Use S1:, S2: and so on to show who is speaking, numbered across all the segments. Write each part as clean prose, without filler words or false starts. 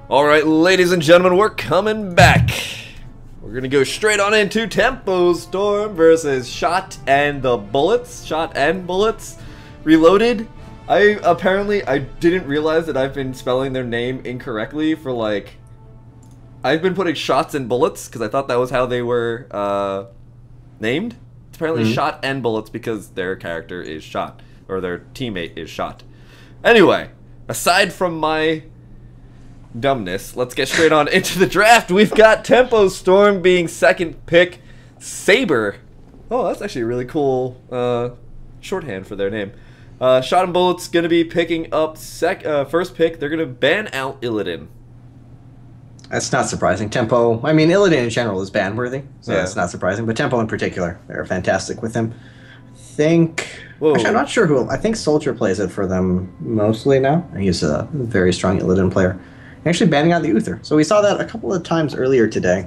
S1: Alright, ladies and gentlemen, we're coming back. We're gonna go straight on into Tempo Storm versus Shot and the Bullets. Shot and Bullets. Reloaded. I didn't realize that I've been spelling their name incorrectly for like... I've been putting Shots and Bullets because I thought that was how they were named. It's apparently Shot and Bullets because their character is Shot. Or their teammate is Shot. Anyway, aside from my dumbness, let's get straight on into the draft. We've got Tempo Storm being second pick. Saber. Oh, that's actually a really cool shorthand for their name. Shot and Bullets going to be picking up first pick. They're going to ban out Illidan.
S2: That's not surprising. Tempo, I mean, Illidan in general is ban-worthy, so that's not surprising. But Tempo in particular, they're fantastic with him. Actually, I'm not sure who. I think Soldier plays it for them mostly now. He's a very strong Illidan player. Actually banning out the Uther. So we saw that a couple of times earlier today.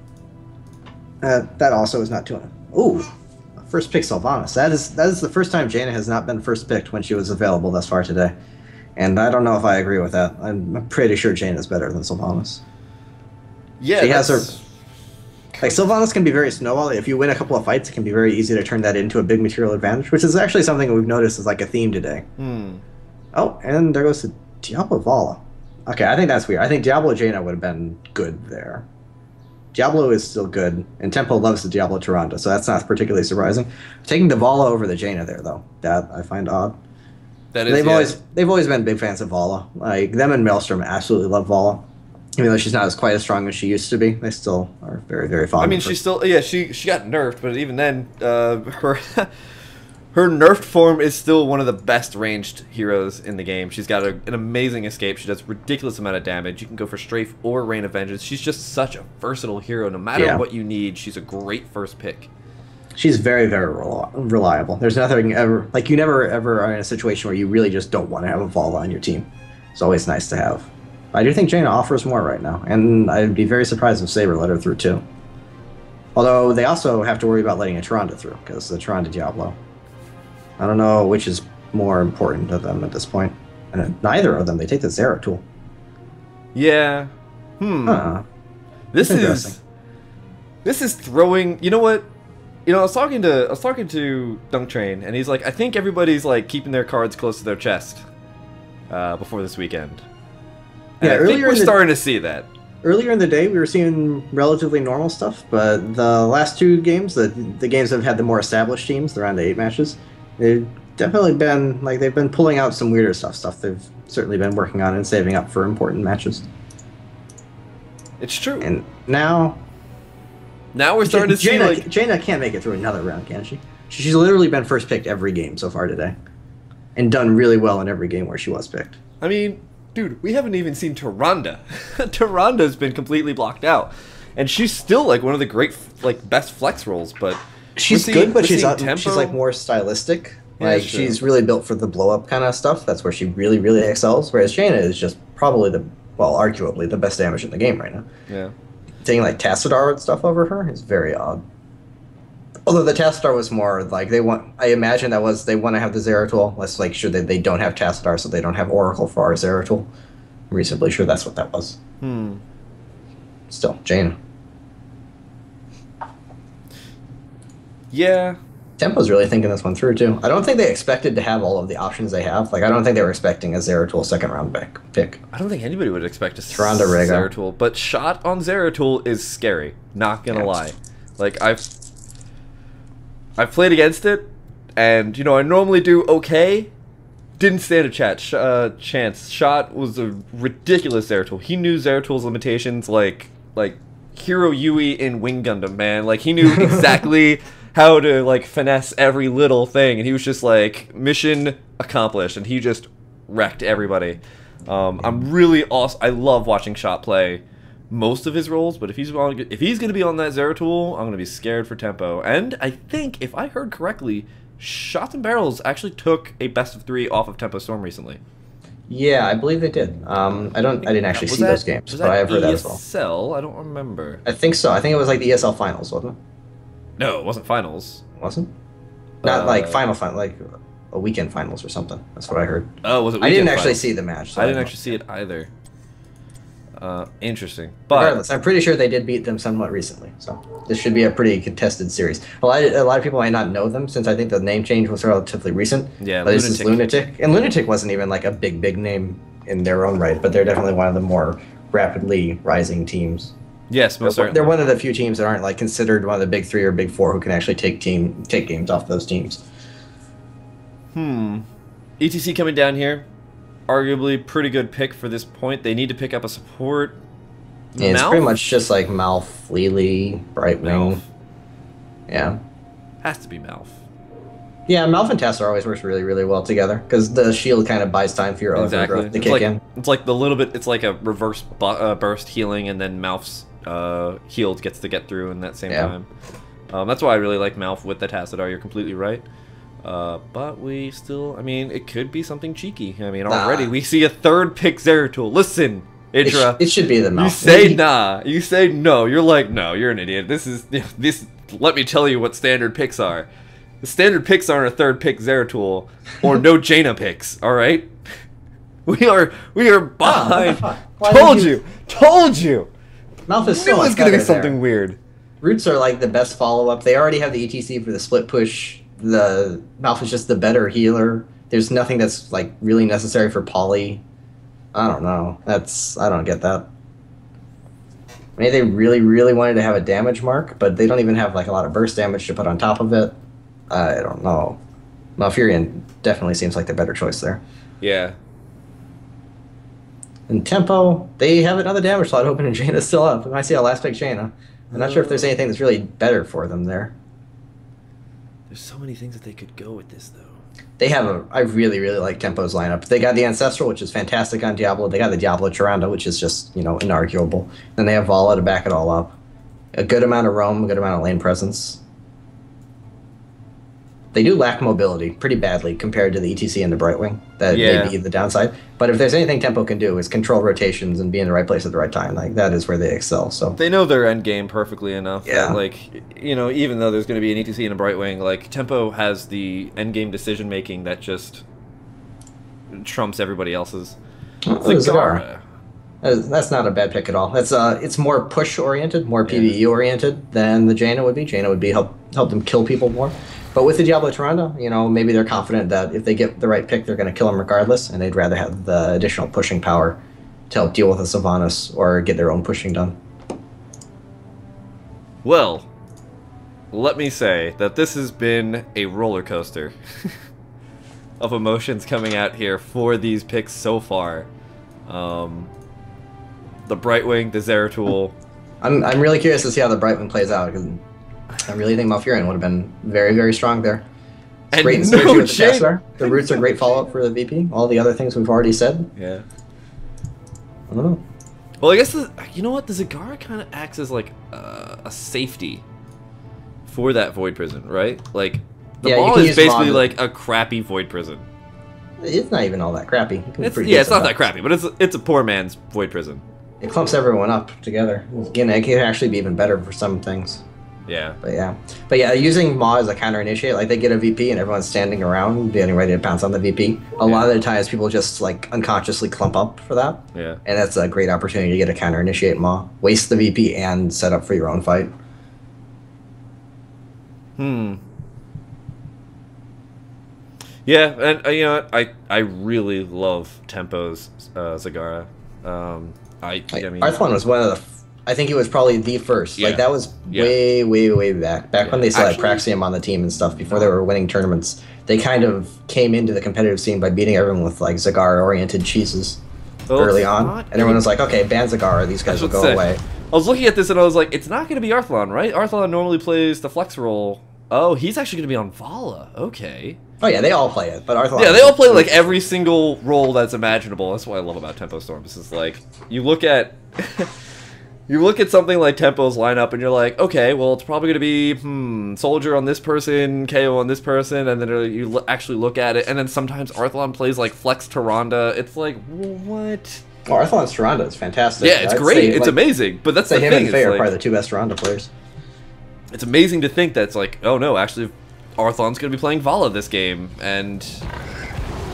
S2: That also is not too... Ooh, first pick Sylvanas. That is the first time Jaina has not been first picked when she was available thus far today. And I don't know if I agree with that. I'm pretty sure Jaina is better than Sylvanas.
S1: Yeah,
S2: she has her... Like, Sylvanas can be very snowball. If you win a couple of fights, it can be very easy to turn that into a big material advantage, which is actually something we've noticed is like a theme today. Oh, and there goes to Diablo Vala. Okay, I think that's weird. I think Diablo Jaina would have been good there. Diablo is still good, and Tempo loves the Diablo Tyrande, so that's not particularly surprising. Taking the Vala over the Jaina there, though, that I find odd.
S1: That is,
S2: they've always been big fans of Vala. Like, them and Maelstrom absolutely love Vala. Even though she's not quite as strong as she used to be, they still are very, very fond of her.
S1: I mean, she's still... Yeah, she got nerfed, but even then, her... Her nerfed form is still one of the best ranged heroes in the game. She's got an amazing escape. She does ridiculous amount of damage. You can go for strafe or Rain of Vengeance. She's just such a versatile hero. No matter what you need, she's a great first pick.
S2: She's very, very reliable. There's nothing ever... Like, you never ever are in a situation where you really just don't want to have a Vala on your team. It's always nice to have. I do think Jaina offers more right now, and I'd be very surprised if Saber let her through, too. Although, they also have to worry about letting a Tyrande through, because the Tyrande Diablo... I don't know which is more important to them at this point. And neither of them. They take the Zeratul.
S1: Yeah. This is throwing... You know what? You know, I was talking to Dunk Train, and he's like, I think everybody's like keeping their cards close to their chest before this weekend. And
S2: yeah,
S1: I think we're starting to see that.
S2: Earlier in the day, we were seeing relatively normal stuff, but the last two games, the games that have had the more established teams, the round of 8 matches, they've definitely been, like, they've been pulling out some weirder stuff they've certainly been working on and saving up for important matches.
S1: It's true.
S2: And now
S1: we're starting to see, like...
S2: Jaina can't make it through another round, can she? She's literally been first picked every game so far today. And done really well in every game where she was picked.
S1: I mean, dude, we haven't even seen Tyrande. Tyrande's been completely blocked out. And she's still, like, one of the great, like, best flex rolls, but...
S2: She's good, but she's like more stylistic. Like, she's really built for the blow-up kind of stuff. That's where she really, really excels. Whereas Jaina is just probably arguably the best damage in the game right now.
S1: Yeah.
S2: Taking, like, Tassadar and stuff over her is very odd. Although the Tassadar was more, like, I imagine they want to have the Zeratul. Let's make sure that they don't have Tassadar so they don't have Oracle for our Zeratul. I'm reasonably sure that's what that was. Still, Jaina.
S1: Yeah.
S2: Tempo's really thinking this one through, too. I don't think they expected to have all of the options they have. Like, I don't think they were expecting a Zeratul second-round pick.
S1: I don't think anybody would expect a
S2: Tyrande
S1: Zeratul. But Shot on Zeratul is scary. Not gonna lie. Like, I've played against it, and, you know, I normally do okay. Didn't stand a chance. Shot was a ridiculous Zeratul. He knew Zeratul's limitations like Hiro Yui in Wing Gundam, man. Like, he knew exactly how to, like, finesse every little thing, and he was just like, mission accomplished, and he just wrecked everybody. I'm really awesome. I love watching Shot play most of his roles, but if he's going to be on that Zeratul, I'm going to be scared for Tempo. And I think, if I heard correctly, Shots and Barrels actually took a best of 3 off of Tempo Storm recently.
S2: Yeah, I believe they did. I didn't actually see those games, but I have heard that as well.
S1: ESL? I don't remember.
S2: I think so. I think it was like the ESL finals, wasn't it?
S1: No, it wasn't finals.
S2: Wasn't? Not like final, like a weekend finals or something. That's what I heard.
S1: Oh, was it?
S2: I didn't actually see the match. So
S1: I didn't actually see it either. Interesting. But
S2: regardless, I'm pretty sure they did beat them somewhat recently. So this should be a pretty contested series. A lot of people might not know them since I think the name change was relatively recent.
S1: Yeah,
S2: but this is Lunatic. And Lunatic wasn't even like a big name in their own right, but they're definitely one of the more rapidly rising teams.
S1: Yes, most certainly.
S2: They're one of the few teams that aren't like considered one of the big 3 or big 4 who can actually take games off those teams.
S1: ETC coming down here. Arguably pretty good pick for this point. They need to pick up a support.
S2: Yeah, it's pretty much just like Malf, Lily, Brightwing.
S1: Malf.
S2: Yeah.
S1: Has to be Malf.
S2: Yeah, Malf and Tessa always works really, really well together because the shield kind of buys time for your overgrowth to kick in.
S1: It's like the little bit. It's like a reverse burst healing, and then Malf's healed gets to get through in that same time. That's why I really like Malf with the Tassadar. You're completely right. But we still, I mean, it could be something cheeky. I mean, already we see a 3rd pick Zeratul. Listen, Idra.
S2: It should be the Malf.
S1: You say nah. You say no. You're like, no, you're an idiot. This. Let me tell you what standard picks are. The standard picks aren't a 3rd pick Zeratul or no Jaina picks. All right. We are behind. Told you.
S2: Malf is
S1: so much gonna be something weird.
S2: Roots are like the best follow-up. They already have the ETC for the split push. The Malf is just the better healer. There's nothing that's like really necessary for Poly. I don't know. I don't get that. Maybe they really wanted to have a damage mark, but they don't even have like a lot of burst damage to put on top of it. I don't know. Malfurion definitely seems like the better choice there.
S1: Yeah.
S2: And Tempo, they have another damage slot open and Jaina's still up. We might see a last pick Jaina. I'm not sure if there's anything that's really better for them there.
S1: There's so many things that they could go with this, though.
S2: They have I really like Tempo's lineup. They got the Ancestral, which is fantastic on Diablo. They got the Diablo Tyrande, which is just, inarguable. Then they have Vala to back it all up. A good amount of roam, a good amount of lane presence. They do lack mobility pretty badly compared to the ETC and the Brightwing. That may be the downside. But if there's anything Tempo can do is control rotations and be in the right place at the right time. Like that is where they excel. So
S1: they know their end game perfectly enough.
S2: Yeah.
S1: That, like, even though there's going to be an ETC and a Brightwing, like Tempo has the end game decision making that just trumps everybody else's.
S2: Zagara. That's not a bad pick at all. That's it's more push oriented, more PvE oriented than the Jaina would be. Jaina would be help them kill people more. But with the Diablo Tyrande, maybe they're confident that if they get the right pick, they're going to kill them regardless, and they'd rather have the additional pushing power to help deal with a Sylvanas or get their own pushing done.
S1: Well, let me say that this has been a roller coaster of emotions coming out here for these picks so far. The Brightwing, the Zeratul.
S2: I'm really curious to see how the Brightwing plays out, because I really think Malfurion would have been very, very strong there. It's
S1: and
S2: great in synergy with the Tassadar. The roots are great follow-up for the VP. All the other things we've already said.
S1: Yeah.
S2: I don't know.
S1: Well, I guess, you know what? The Zagara kind of acts as like a safety for that Void Prison, right? Like, the Maw is basically like a crappy Void Prison.
S2: It's not even all that crappy.
S1: It's not that crappy, but it's a poor man's Void Prison.
S2: It clumps everyone up together. Again, it can actually be even better for some things.
S1: Yeah.
S2: But yeah, using Maw as a counter initiate, like they get a VP and everyone's standing around getting ready to pounce on the VP. A lot of the times people just like unconsciously clump up for that.
S1: Yeah.
S2: And that's a great opportunity to get a counter initiate Maw. Waste the VP and set up for your own fight.
S1: Yeah, and I really love Tempo's Zagara. I mean,
S2: Arthlon was one of the I think it was probably the first.
S1: Yeah.
S2: Like that was way back when they still had Praxium on the team and stuff before they were winning tournaments. They kind of came into the competitive scene by beating everyone with like Zagara-oriented cheeses early on, and everyone was like, "Okay, ban Zagara. These guys will go away."
S1: I was looking at this and I was like, "It's not going to be Arthlon, right? Arthlon normally plays the flex role. Oh, he's actually going to be on Vala. Okay."
S2: Oh yeah, they all play it, but Arthlon.
S1: Yeah, they all play like every single role that's imaginable. That's what I love about Tempo Storm. This is like you look at. You look at something like Tempo's lineup, and you're like, okay, well, it's probably going to be, Soldier on this person, KO on this person, and then you actually look at it, and then sometimes Arthlon plays, like, Flex Tyrande. It's like, what?
S2: Oh, Arthlon's Tyrande is fantastic.
S1: Yeah, it's great. It's amazing. But that's the thing.
S2: Him and Faye are probably the two best Tyrande players.
S1: It's amazing to think that's like, oh, no, actually, Arthlon's going to be playing Vala this game, and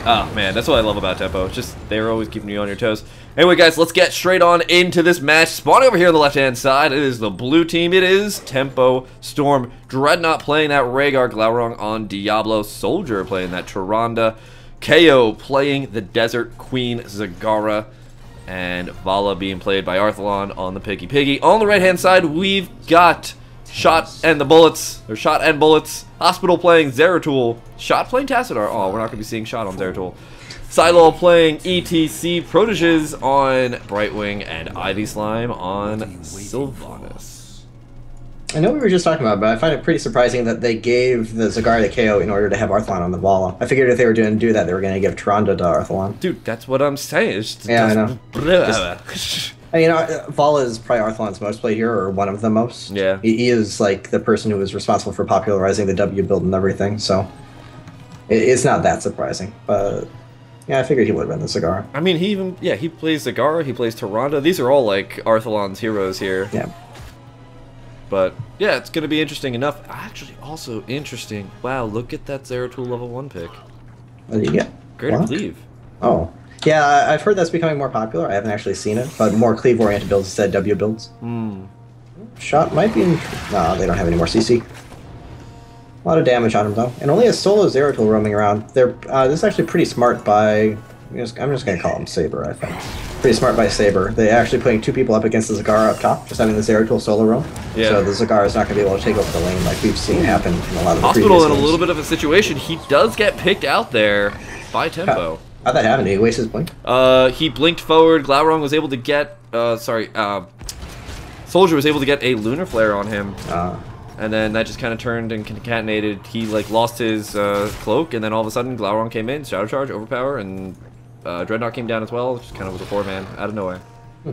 S1: Oh, man, that's what I love about Tempo. It's just, they're always keeping you on your toes. Anyway, guys, let's get straight on into this match. Spawning over here on the left-hand side, it is the blue team. It is Tempo, Storm, Dreadnought playing that Rhaegar, Glaurung on Diablo, Soldier playing that Tyrande, KO playing the Desert Queen, Zagara, and Vala being played by Arthalon on the Piggy Piggy. On the right-hand side, we've got Shot and the Bullets, or Shot and Bullets. Hospital playing Zeratul. Shot playing Tassadar. Oh, we're not going to be seeing Shot on Zeratul. Silo playing ETC. Proteges on Brightwing, and Ivy Slime on Sylvanas.
S2: I know we were just talking about it, but I find it pretty surprising that they gave the Zagara the KO in order to have Arthalon on the Vala. I figured if they were going to do that, they were going to give Tyrande to Arthalon.
S1: Dude, that's what I'm saying. It's just,
S2: yeah, I know. I mean, Vala is probably Arthalon's most played hero, or one of the most.
S1: Yeah.
S2: He is like the person who was responsible for popularizing the W build and everything, so it's not that surprising. But yeah, I figured he would have been the Zagara.
S1: I mean, he plays Zagara, he plays Tyrande. These are all like Arthalon's heroes here.
S2: Yeah.
S1: But yeah, it's going to be interesting enough. Actually, also interesting. Wow, look at that Zeratul level 1 pick.
S2: What did you get?
S1: Greater Cleave.
S2: Oh. Yeah, I've heard that's becoming more popular. I haven't actually seen it, but more cleave-oriented builds instead of W builds. Shot might be in... No, they don't have any more CC. A lot of damage on him, though. And only a solo Zeratul roaming around. This is actually pretty smart by... I'm just going to call him Saber, I think. Pretty smart by Saber. They're actually putting 2 people up against the Zagara up top, just having the Zeratul solo roam. Yeah. So the Zagara is not going to be able to take over the lane like we've seen happen in a lot of the
S1: Hospital in a little bit of a situation. He does get picked out there by Tempo.
S2: How'd that happen? Did he waste his blink?
S1: He blinked forward. Glaurung was able to get... Soldier was able to get a Lunar Flare on him. And then that just kind of turned and concatenated. He like lost his cloak, and then all of a sudden Glaurung came in, Shadow Charge, Overpower, and Dreadnought came down as well. Just kind of was a 4-man out of nowhere.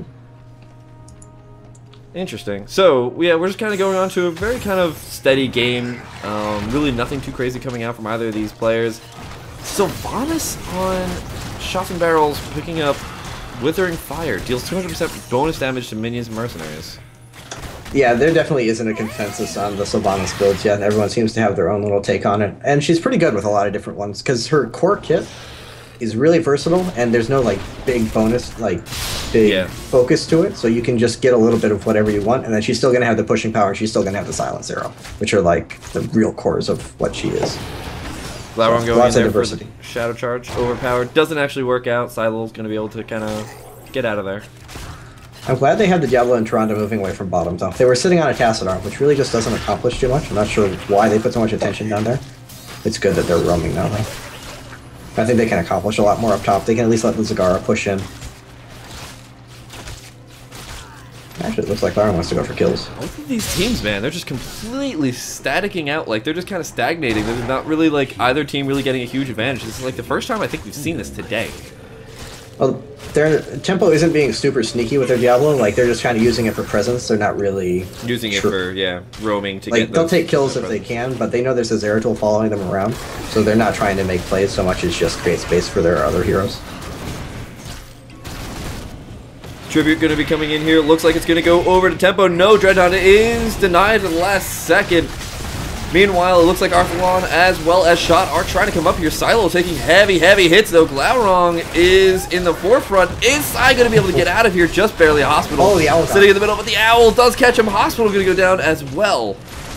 S1: Interesting. So yeah, we're just kind of going on to a very kind of steady game. Really nothing too crazy coming out from either of these players. Sylvanas on Shots and Barrels picking up Withering Fire. Deals 200% bonus damage to minions and mercenaries.
S2: Yeah, there definitely isn't a consensus on the Sylvanas builds yet. Everyone seems to have their own little take on it. And she's pretty good with a lot of different ones, because her core kit is really versatile, and there's no like big bonus, like big focus to it. So you can just get a little bit of whatever you want, and then she's still going to have the pushing power, and she's still going to have the silence arrow, which are like the real cores of what she is.
S1: Glaurung going in there for the Shadow Charge. Overpowered. Doesn't actually work out. Silo's going to be able to kind of get out of there.
S2: I'm glad they had the Diablo and Tyrande moving away from bottom, though. They were sitting on a Tassadar, which really just doesn't accomplish too much. I'm not sure why they put so much attention down there. It's good that they're roaming now, though. I think they can accomplish a lot more up top. They can at least let the Zagara push in. Actually, it looks like Glaurung wants to go for kills.
S1: Both of these teams, man, they're just completely staticking out. Like, they're just kind of stagnating. There's not really, like, either team really getting a huge advantage. This is, like, the first time I think we've seen this today.
S2: Well, their Tempo isn't being super sneaky with their Diablo. Like, they're just kind of using it for presence. They're not really...
S1: using it for, roaming to
S2: like,
S1: get
S2: they'll take kills if they can, but they know there's a Zeratul following them around. So they're not trying to make plays so much as just create space for their other heroes.
S1: Tribute going to be coming in here. Looks like it's going to go over to Tempo. No, Dreadnought is denied at the last second. Meanwhile, it looks like Arthalon as well as Shot are trying to come up here. Silo taking heavy hits, though. Glaurung is in the forefront. Is Sai going to be able to get out of here? Just barely. Hospital
S2: the owl
S1: sitting in the middle, but the Owl does catch him. Hospital going to go down as well.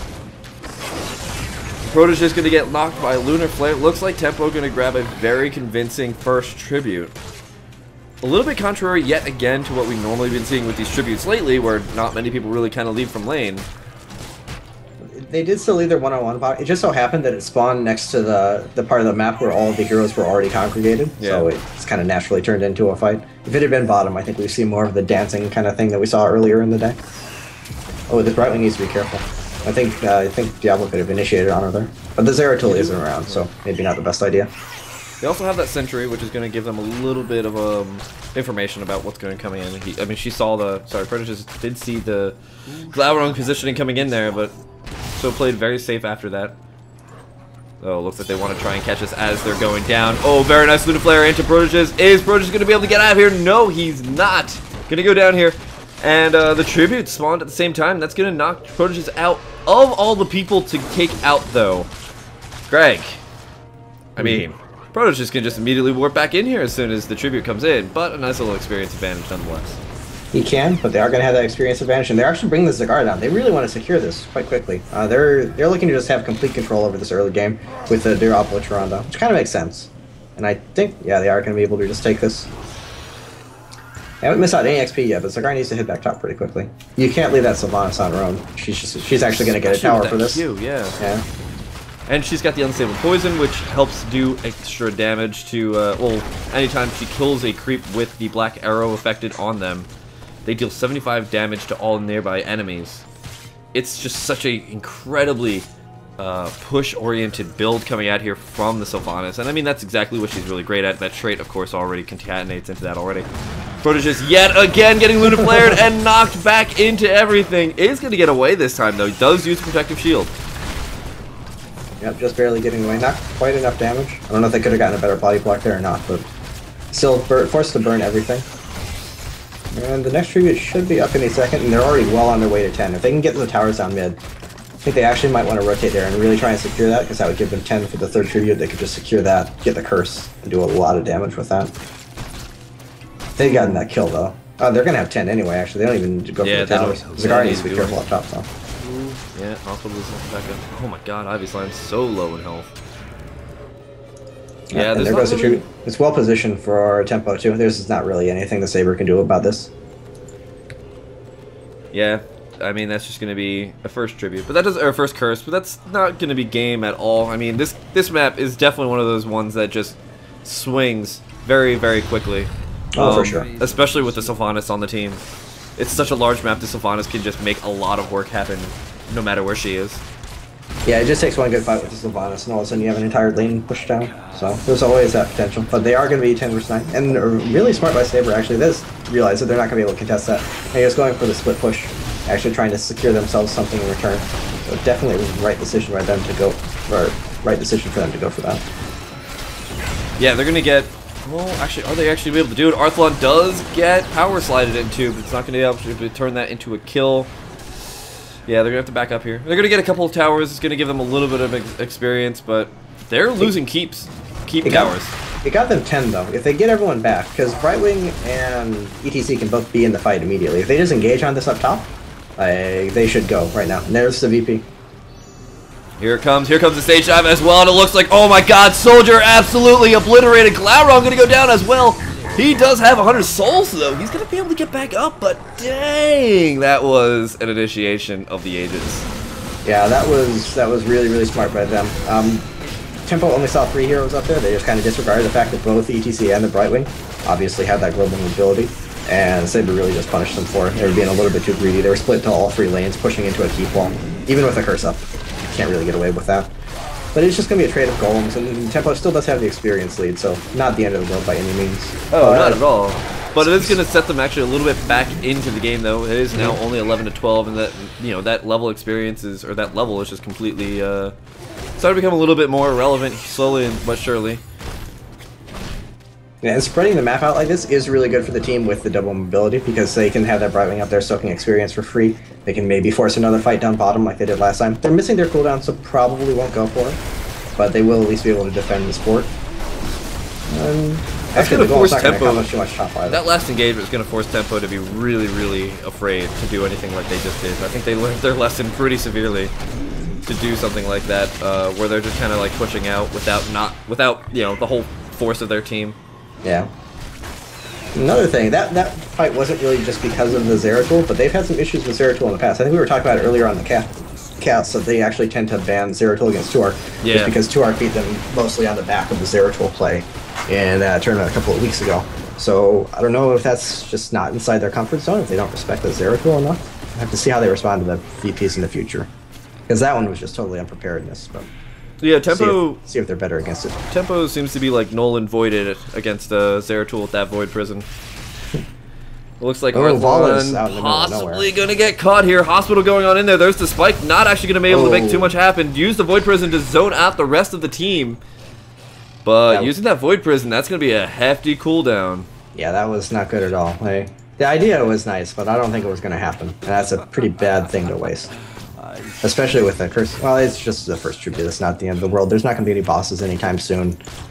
S1: Protege is going to get knocked by Lunar Flare. Looks like Tempo going to grab a very convincing first Tribute. A little bit contrary yet again to what we've normally been seeing with these Tributes lately, where not many people really kind of leave from lane.
S2: They did still leave their one-on-one bot. It just so happened that it spawned next to the part of the map where all of the heroes were already congregated, so it's kind of naturally turned into a fight. If it had been bottom, I think we'd see more of the dancing kind of thing that we saw earlier in the day. Oh, this Brightwing needs to be careful. I think Diablo could have initiated on her there. But the Zeratul isn't around, so maybe not the best idea.
S1: They also have that Sentry, which is going to give them a little bit of information about what's going to come in. I mean, she saw the... Sorry, Predators did see the Glaurung positioning coming in there, but still played very safe after that. Oh, looks like they want to try and catch us as they're going down. Oh, very nice Lunar Flare into Proteges. Is Proteges going to be able to get out of here? No, he's not. Going to go down here. And the Tribute spawned at the same time. That's going to knock Proteges out. Of all the people to take out, though, Greg, I mean, Protoss can just immediately warp back in here as soon as the tribute comes in, but a nice little experience advantage nonetheless.
S2: He can, but they are going to have that experience advantage, and they're actually bringing the Zagara down. They really want to secure this quite quickly. They're looking to just have complete control over this early game with the Duropolis Tyrande, which kind of makes sense. And I think, yeah, they are going to be able to just take this. They haven't missed out any XP yet, but Zagara needs to hit back top pretty quickly. You can't leave that Sylvanas on her own. She's actually going to get a tower for this.
S1: Yeah. And she's got the unstable poison, which helps do extra damage to, well, anytime she kills a creep with the black arrow affected on them, they deal 75 damage to all nearby enemies. It's just such a incredibly push-oriented build coming out here from the Sylvanas, and I mean that's exactly what she's really great at. That trait, of course, already concatenates into that already. Protoss yet again getting Luna flared and knocked back into everything. Is going to get away this time though. He does use protective shield.
S2: Yep, just barely getting away. Not quite enough damage. I don't know if they could have gotten a better body block there or not, but still forced to burn everything. And the next tribute should be up any second, and they're already well on their way to 10. If they can get the towers down mid, I think they actually might want to rotate there and really try and secure that, because that would give them 10 for the third tribute. They could just secure that, get the curse, and do a lot of damage with that. They've gotten that kill, though. Oh, they're going to have 10 anyway, actually. They don't even go for the towers. Zagara needs to be careful up top, though.
S1: Yeah, also losing back up. Oh my god, Ivy Slime's so low in health.
S2: Yeah, and there goes the tribute. It's well positioned for our tempo, too. There's not really anything the Saber can do about this.
S1: Yeah, I mean, that's just going to be a first tribute, but that does, or first curse, but that's not going to be game at all. I mean, this map is definitely one of those ones that just swings very, very quickly.
S2: Oh, for sure.
S1: Especially with the Sylvanas on the team. It's such a large map, the Sylvanas can just make a lot of work happen no matter where she is.
S2: Yeah, it just takes one good fight with the Sylvanas, and all of a sudden you have an entire lane pushed down. So there's always that potential. But they are going to be 10 versus 9. And really smart by Saber, actually. They just realize that they're not going to be able to contest that. And he's going for the split push, actually trying to secure themselves something in return. So definitely it was the right decision by them to go, or right decision for them to go for that.
S1: Yeah, they're going to get... Well, actually, are they actually be able to do it? Arthlon does get power slided into, but it's not going to be able to turn that into a kill. Yeah, they're going to have to back up here. They're going to get a couple of towers. It's going to give them a little bit of experience, but they're losing keep towers.
S2: It got them 10, though. If they get everyone back, because Brightwing and ETC can both be in the fight immediately. If they just engage on this up top, they should go right now. And there's the VP.
S1: Here comes the stage dive as well, and it looks like, oh my god, Soldier absolutely obliterated. Glaurung going to go down as well. He does have 100 souls, though. He's going to be able to get back up, but dang, that was an initiation of the Aegis.
S2: Yeah, that was really, really smart by them. Tempo only saw 3 heroes up there. They just kind of disregarded the fact that both ETC and the Brightwing obviously had that global mobility, and Saber really just punished them for it. They were being a little bit too greedy. They were split to all 3 lanes, pushing into a keep wall. Even with a curse up, you can't really get away with that. But it's just going to be a trade of golems, and Tempo still does have the experience lead, so not the end of the world by any means.
S1: Oh, not at all. But it is going to set them actually a little bit back into the game, though. It is now only 11 to 12, and that, you know, that level experience is, or that level is just completely starting to become a little bit more relevant slowly but surely.
S2: Yeah, and spreading the map out like this is really good for the team with the double mobility, because they can have that Brightwing up there soaking experience for free. They can maybe force another fight down bottom like they did last time. They're missing their cooldown, so probably won't go for it. But they will at least be able to defend the sport.
S1: That's going to force Tempo.
S2: Too much top
S1: that last engagement is going to force Tempo to be really, really afraid to do anything like they just did. I think they learned their lesson pretty severely to do something like that, where they're just kind of like pushing out without you know, the whole force of their team.
S2: Yeah. Another thing, that fight wasn't really just because of the Zeratul, but they've had some issues with Zeratul in the past. I think we were talking about it earlier on the cast, that they actually tend to ban Zeratul against Tuark.
S1: Yeah.
S2: Just because Tuark beat them mostly on the back of the Zeratul play in that tournament a couple of weeks ago. So I don't know if that's just not inside their comfort zone, if they don't respect the Zeratul enough. I have to see how they respond to the VPs in the future. Because that one was just totally unpreparedness, but...
S1: Yeah, Tempo...
S2: See if they're better against it.
S1: Tempo seems to be like Nolan voided against Zeratul with that Void Prison. It looks like Arthlon possibly going to get caught here. Hospital going on in there. There's the spike. Not actually going to be able to make too much happen. Use the Void Prison to zone out the rest of the team. But using that Void Prison, that's going to be a hefty cooldown.
S2: Yeah, that was not good at all. The idea was nice, but I don't think it was going to happen. And that's a pretty bad thing to waste. Especially with the curse. Well, it's just the first tribute. It's not the end of the world. There's not going to be any bosses anytime soon.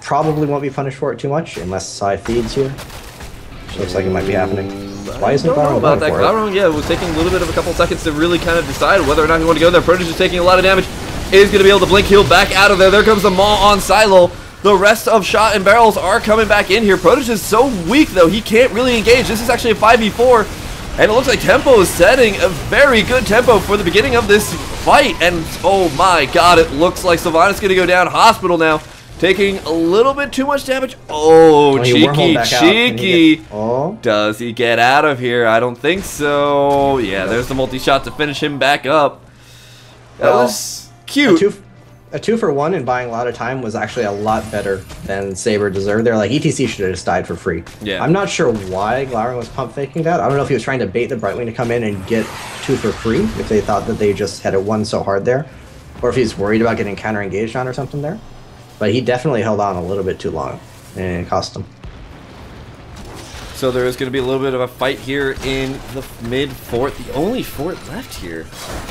S2: probably won't be punished for it too much unless Psy feeds here. Looks like it might be happening. Why isn't
S1: Glaurung about that? Glaurung, yeah, was taking a little bit of a couple seconds to really kind of decide whether or not he wanted to go there. Protege is taking a lot of damage. Is going to be able to blink heal back out of there. There comes the Maw on Silo. The rest of Shot and Barrels are coming back in here. Protege is so weak, though, he can't really engage. This is actually a 5v4, and it looks like Tempo is setting a very good tempo for the beginning of this fight. And oh my god, it looks like Sylvanas going to go down hospital now, taking a little bit too much damage. Oh, cheeky. Does he get out of here? I don't think so. Yeah, there's the multi-shot to finish him back up. That was cute.
S2: A 2-for-1 and buying a lot of time was actually a lot better than Saber deserved. They're like, ETC should have just died for free.
S1: Yeah.
S2: I'm not sure why Glaurung was pump faking that. I don't know if he was trying to bait the Brightwing to come in and get 2 for free, if they thought that they just had it won so hard there. Or if he's worried about getting counter engaged on or something there. But he definitely held on a little bit too long, and it cost him.
S1: So there is going to be a little bit of a fight here in the mid-fort. The only fort left here.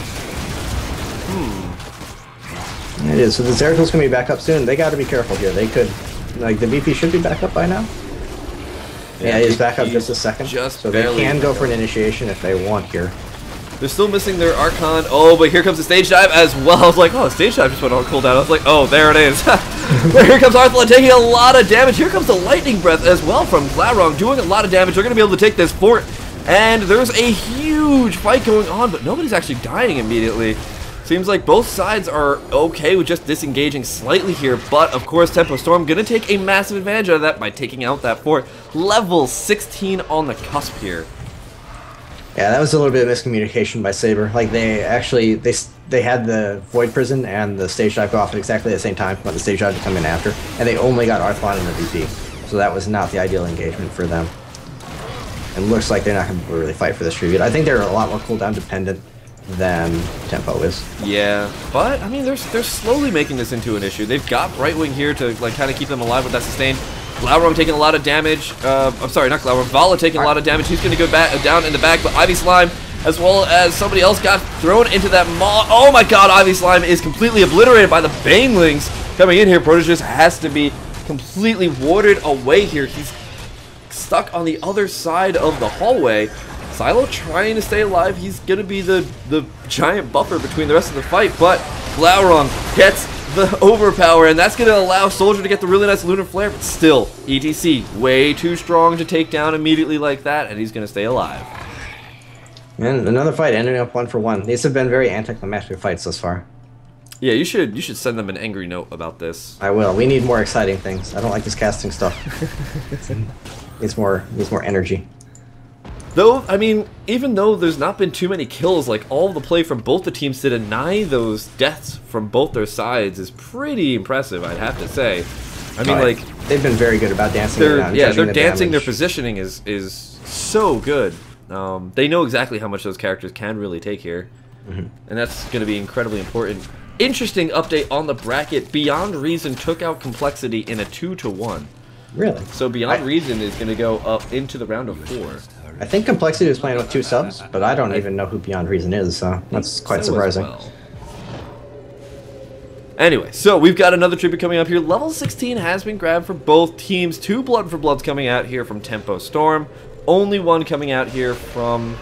S2: It is. So the Zeratil's going to be back up soon. They got to be careful here. They could, like, the VP should be back up by now. Yeah, he's back up just a second. So they can go for an initiation if they want here.
S1: They're still missing their Archon. Oh, but here comes the stage dive as well. I was like, oh, stage dive just went on cooldown. I was like, oh, there it is. But here comes Arthur taking a lot of damage. Here comes the Lightning Breath as well from Glaurung, doing a lot of damage. They're going to be able to take this fort. And there's a huge fight going on, but nobody's actually dying immediately. Seems like both sides are okay with just disengaging slightly here, but of course Tempo Storm going to take a massive advantage of that by taking out that fort. Level 16 on the cusp here.
S2: Yeah, that was a little bit of miscommunication by Saber. Like, they actually, they had the Void Prison and the stage dive go off at exactly the same time, but the stage dive to come in after, and they only got Arthlon in the VP. So that was not the ideal engagement for them. And looks like they're not going to really fight for this tribute. I think they're a lot more cooldown dependent than Tempo is.
S1: Yeah, but I mean they're slowly making this into an issue. They've got Brightwing here to like kind of keep them alive with that sustain. Glaurung taking a lot of damage. I'm sorry, not Glaurung. Vala taking a lot of damage. He's going to go back down in the back, but Ivy Slime as well as somebody else got thrown into that maw. Oh my god, Ivy Slime is completely obliterated by the Banelings coming in here. Protege has to be completely warded away here. He's stuck on the other side of the hallway. Silo trying to stay alive. He's going to be the giant buffer between the rest of the fight, but Glaurung gets the overpower, and that's going to allow Soldier to get the really nice Lunar Flare, but still, ETC way too strong to take down immediately like that, and he's going to stay alive.
S2: And another fight ending up 1-for-1. These have been very anticlimactic fights thus far.
S1: Yeah, you should send them an angry note about this.
S2: I will. We need more exciting things. I don't like this casting stuff. Needs more energy.
S1: Though, I mean, even though there's not been too many kills, like, all the play from both the teams to deny those deaths from both their sides is pretty impressive, I'd have to say. I mean, like...
S2: They've been very good about dancing around.
S1: Yeah, they're dancing, their positioning is so good. They know exactly how much those characters can really take here. And that's going to be incredibly important. Interesting update on the bracket. Beyond Reason took out Complexity in a 2-to-1.
S2: Really?
S1: So Beyond Reason is going to go up into the round of 4.
S2: I think Complexity was playing with 2 subs, but I don't even know who Beyond Reason is, so that's quite surprising.
S1: Well. Anyway, so we've got another tribute coming up here. Level 16 has been grabbed for both teams. 2 Blood for Bloods coming out here from Tempo Storm. Only one coming out here from...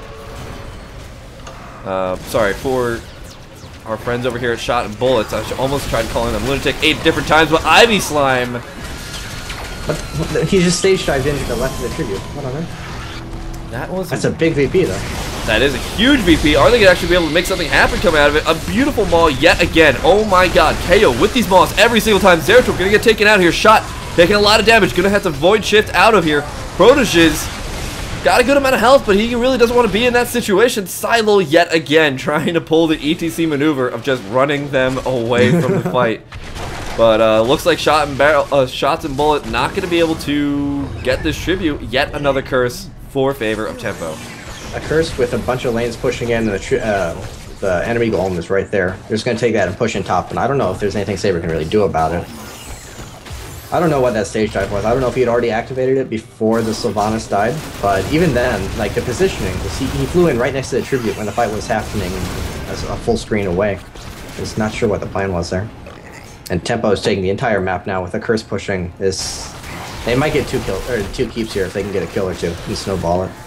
S1: sorry, for our friends over here at Shot and Bullets. I almost tried calling them Lunatic 8 different times, but Ivy Slime...
S2: But he just stage dived into the left of the tribute. What on earth? That's a big VP, though.
S1: That is a huge VP. Are they going to actually be able to make something happen coming out of it? A beautiful maul yet again. Oh my god. KO with these mauls every single time. Zeratul going to get taken out here. Shot taking a lot of damage. Going to have to void shift out of here. Protege's got a good amount of health, but he really doesn't want to be in that situation. Silo yet again trying to pull the ETC maneuver of just running them away from the fight. But looks like Shots and Bullet not going to be able to get this tribute. Yet another curse for favor of Tempo.
S2: A curse with a bunch of lanes pushing in, and the enemy golem is right there. They're just going to take that and push in top, and I don't know if there's anything Saber can really do about it. I don't know what that stage dive was. I don't know if he had already activated it before the Sylvanas died, but even then, like, the positioning, he flew in right next to the tribute when the fight was happening as a full screen away. Just not sure what the plan was there. And Tempo is taking the entire map now with a curse pushing this. They might get 2 keeps here if they can get a kill or 2 and snowball it.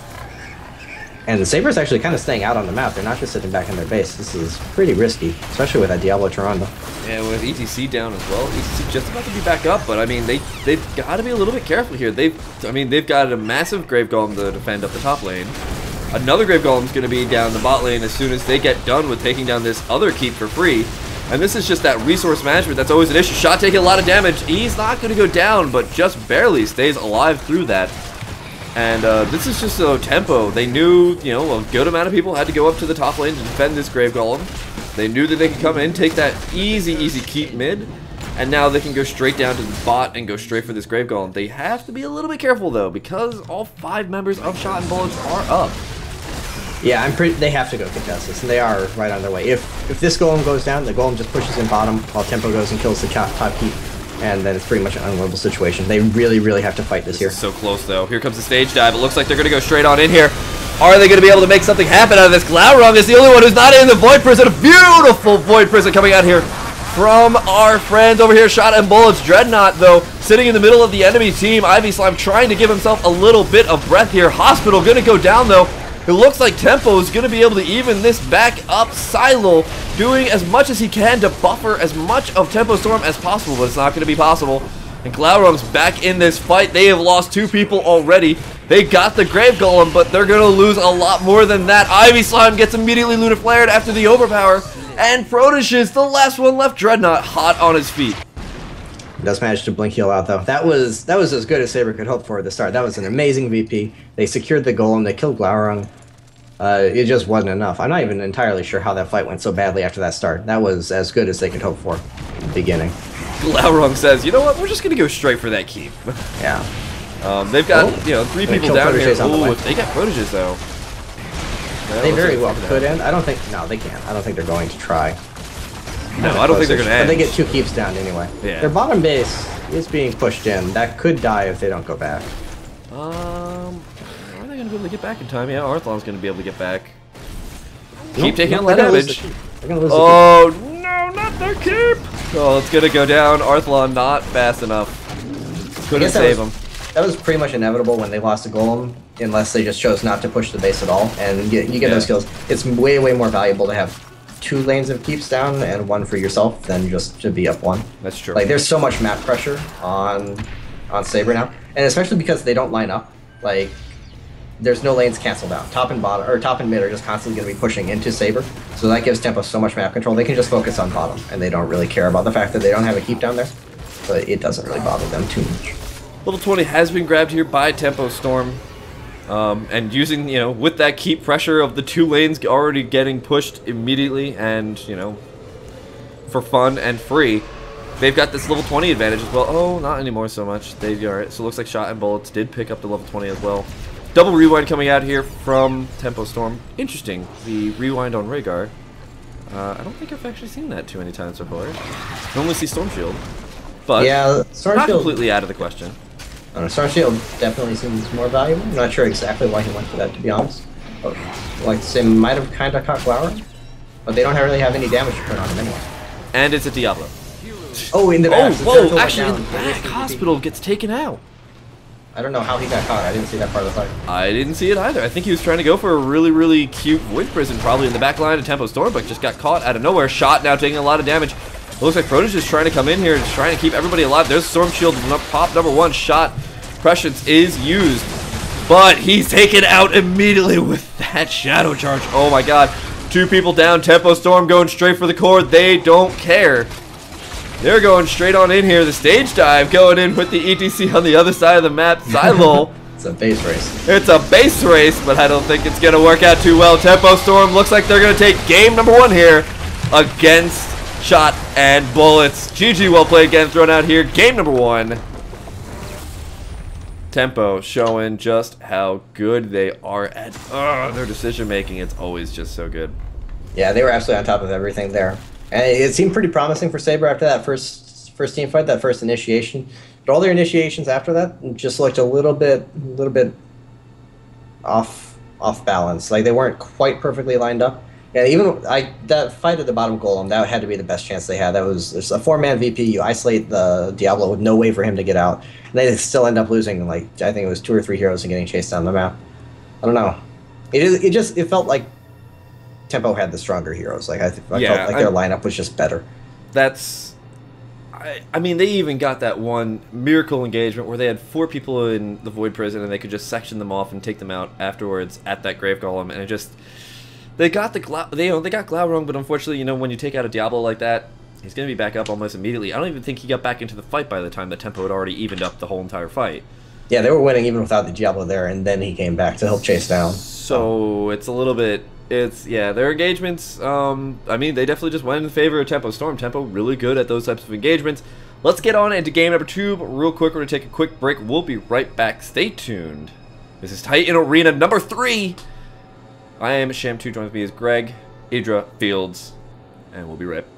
S2: And the Saber's actually kind of staying out on the map. They're not just sitting back in their base. This is pretty risky, especially with that Diablo Tyrande.
S1: Yeah, with ETC down as well. ETC just about to be back up, but I mean, they've got to be a little bit careful here. They've got a massive Grave Golem to defend up the top lane. Another Grave Golem's going to be down the bot lane as soon as they get done with taking down this other keep for free. And this is just that resource management that's always an issue. Shot taking a lot of damage. He's not going to go down, but just barely stays alive through that. And this is just a tempo. They knew, you know, a good amount of people had to go up to the top lane to defend this Grave Golem. They knew that they could come in, take that easy keep mid, and now they can go straight down to the bot and go straight for this Grave Golem. They have to be a little bit careful though, because all 5 members of Shot and Bullets are up.
S2: Yeah, they have to go contest this, and they are right on their way. If this Golem goes down, the Golem just pushes in bottom while Tempo goes and kills the top keep. And then it's pretty much an unwinnable situation. They really have to fight this here.
S1: So close, though. Here comes the stage dive. It looks like they're going to go straight on in here. Are they going to be able to make something happen out of this? Glaurung is the only one who's not in the Void Prison. A beautiful Void Prison coming out here from our friends over here. Shot and Bullets. Dreadnought, though, sitting in the middle of the enemy team. Ivy Slime trying to give himself a little bit of breath here. Hospital going to go down, though. It looks like Tempo is going to be able to even this back up. Silo doing as much as he can to buffer as much of Tempo Storm as possible, but it's not going to be possible. And Glaurung's back in this fight. They have lost 2 people already. They got the Grave Golem, but they're going to lose a lot more than that. Ivy Slime gets immediately Lunar Flared after the overpower. And Proteus, the last one left, Dreadnought, hot on his feet.
S2: Does manage to blink heal out though. That was as good as Saber could hope for at the start. That was an amazing VP. They secured the Golem. They killed Glaurung. It just wasn't enough. I'm not even entirely sure how that fight went so badly after that start. That was as good as they could hope for in the beginning.
S1: Glaurung says, you know what? We're just gonna go straight for that keep.
S2: Yeah.
S1: They've got 3 people down here. Ooh, if they get Proteus though.
S2: They very well could end. I don't think. No, they can't. I don't think they're going to try.
S1: No, I don't think they're going to end.
S2: But they get 2 keeps down anyway.
S1: Yeah.
S2: Their bottom base is being pushed in. That could die if they don't go back.
S1: Are they going to be able to get back in time? Yeah, Arthlon's going to be able to get back. Keep taking a lot of damage. Oh, no, not their keep! Oh, it's going to go down. Arthlon not fast enough. Couldn't save him.
S2: That was pretty much inevitable when they lost a Golem, unless they just chose not to push the base at all. And you get those kills. It's way more valuable to have 2 lanes of keeps down and 1 for yourself than just to be up 1.
S1: That's true.
S2: Like, there's so much map pressure on Saber now, and especially because they don't line up. Like, there's no lanes canceled out. Top and bottom, or top and mid are just constantly going to be pushing into Saber, so that gives Tempo so much map control. They can just focus on bottom, and they don't really care about the fact that they don't have a keep down there. But it doesn't really bother them too much.
S1: Level 20 has been grabbed here by Tempo Storm. And using, with that keep pressure of the 2 lanes already getting pushed immediately and, for fun and free, they've got this level 20 advantage as well. Oh, not anymore so much. Alright, so it looks like Shot and Bullets did pick up the level 20 as well. Double rewind coming out here from Tempo Storm. Interesting, the rewind on Rhaegar. I don't think I've actually seen that too many times before. I only see Storm Shield. But,
S2: yeah, Storm
S1: not
S2: Shield
S1: completely out of the question.
S2: I don't know, Storm Shield definitely seems more valuable. I'm not sure exactly why he went for that, to be honest. But, like, they might have kind of caught Glaurung, but they don't really have any damage to put on him anyway.
S1: And it's a Diablo.
S2: Oh, in the back.
S1: Whoa, actually in the back, Hospital gets taken out.
S2: I don't know how he got caught. I didn't see that part of the fight.
S1: I didn't see it either. I think he was trying to go for a really cute Void Prison, probably in the back line of Tempo Storm, but just got caught out of nowhere. Shot now taking a lot of damage. It looks like Proteus is trying to come in here and trying to keep everybody alive. There's Storm Shield pop number 1 shot. Prescience is used, but he's taken out immediately with that Shadow Charge. Oh my god. 2 people down. Tempo Storm going straight for the core. They don't care. They're going straight on in here. The stage dive going in with the ETC on the other side of the map. Silo.
S2: It's a base race.
S1: It's a base race, but I don't think it's going to work out too well. Tempo Storm looks like they're going to take game number 1 here against Shot and Bullets. GG, well played again, thrown out here. Game number 1. Tempo showing just how good they are at their decision making. It's always just so good.
S2: Yeah, they were absolutely on top of everything there. And it seemed pretty promising for Saber after that first team fight, that first initiation. But all their initiations after that just looked a little bit off balance. Like, they weren't quite perfectly lined up. Yeah, even that fight at the bottom golem, that had to be the best chance they had. That was there's a 4-man VP. You isolate the Diablo with no way for him to get out, and they still end up losing. Like I think it was 2 or 3 heroes and getting chased down the map. I don't know. It felt like Tempo had the stronger heroes. Like I felt like their lineup was just better.
S1: That's. I mean, they even got that one miracle engagement where they had 4 people in the Void Prison and they could just section them off and take them out afterwards at that Grave Golem, and it just. They got they got Glaurung, but unfortunately, when you take out a Diablo like that, he's going to be back up almost immediately. I don't even think he got back into the fight by the time that Tempo had already evened up the whole entire fight.
S2: Yeah, they were winning even without the Diablo there, and then he came back to help chase down.
S1: So it's a little bit, their engagements, I mean, they definitely just went in favor of Tempo Storm. Tempo really good at those types of engagements. Let's get on into game number 2, but real quick, we're going to take a quick break. We'll be right back. Stay tuned. This is Titan Arena number 3. I am Sham2, joins me is Greg, Idra, Fields, and we'll be right back.